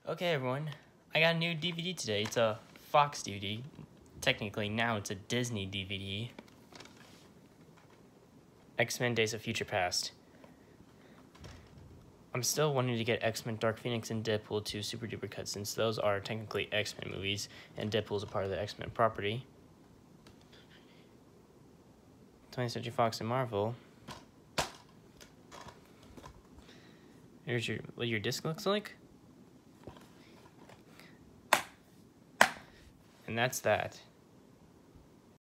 Okay, everyone, I got a new DVD today. It's a Fox DVD. Technically, now it's a Disney DVD. X-Men Days of Future Past. I'm still wanting to get X-Men Dark Phoenix and Deadpool 2 Super Duper Cut, since those are technically X-Men movies, and Deadpool's a part of the X-Men property. 20th Century Fox and Marvel. Here's what your disc looks like. And that's that.